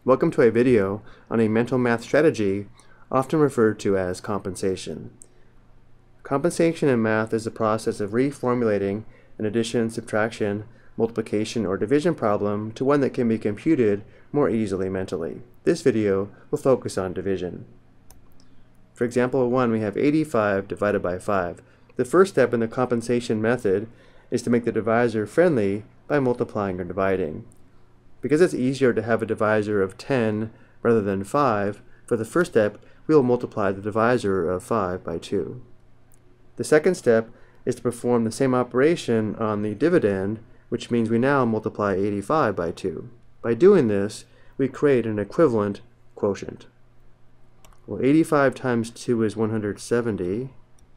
Welcome to a video on a mental math strategy often referred to as compensation. Compensation in math is the process of reformulating an addition, subtraction, multiplication, or division problem to one that can be computed more easily mentally. This video will focus on division. For example 1, we have 85 divided by 5. The first step in the compensation method is to make the divisor friendly by multiplying or dividing. Because it's easier to have a divisor of 10 rather than 5, for the first step we will multiply the divisor of 5 by 2. The second step is to perform the same operation on the dividend, which means we now multiply 85 by 2. By doing this, we create an equivalent quotient. Well, 85 times 2 is 170,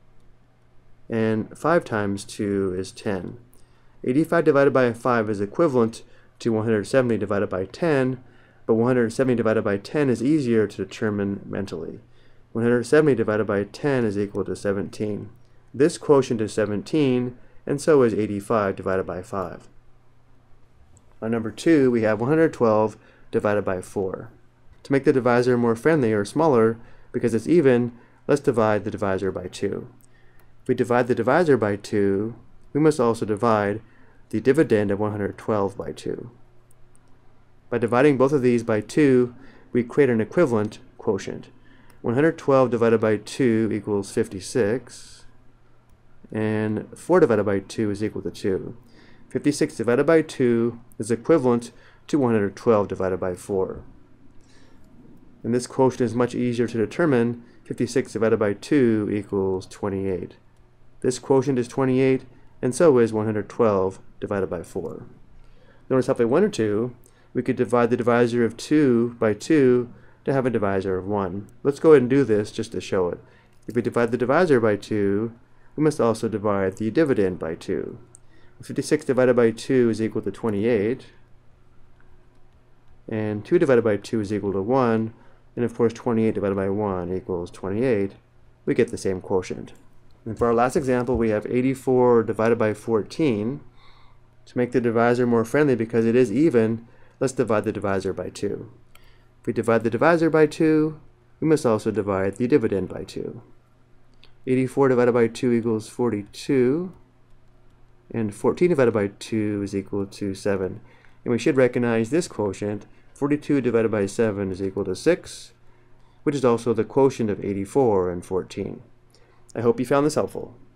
and 5 times 2 is 10. 85 divided by 5 is equivalent to 170 divided by 10, but 170 divided by 10 is easier to determine mentally. 170 divided by 10 is equal to 17. This quotient is 17, and so is 85 divided by 5. On number 2, we have 112 divided by 4. To make the divisor more friendly or smaller, because it's even, let's divide the divisor by 2. If we divide the divisor by 2, we must also divide the dividend of 112 by 2. By dividing both of these by 2, we create an equivalent quotient. 112 divided by 2 equals 56, and 4 divided by 2 is equal to 2. 56 divided by 2 is equivalent to 112 divided by 4. And this quotient is much easier to determine. 56 divided by 2 equals 28. This quotient is 28, and so is 112 divided by 4. Notice how if I wanted to, we could divide the divisor of 2 by 2 to have a divisor of 1. Let's go ahead and do this just to show it. If we divide the divisor by 2, we must also divide the dividend by 2. 56 divided by 2 is equal to 28, and 2 divided by 2 is equal to 1, and of course 28 divided by 1 equals 28. We get the same quotient. And for our last example, we have 84 divided by 14. To make the divisor more friendly because it is even, let's divide the divisor by 2. If we divide the divisor by 2, we must also divide the dividend by 2. 84 divided by 2 equals 42, and 14 divided by 2 is equal to 7. And we should recognize this quotient. 42 divided by 7 is equal to 6, which is also the quotient of 84 and 14. I hope you found this helpful.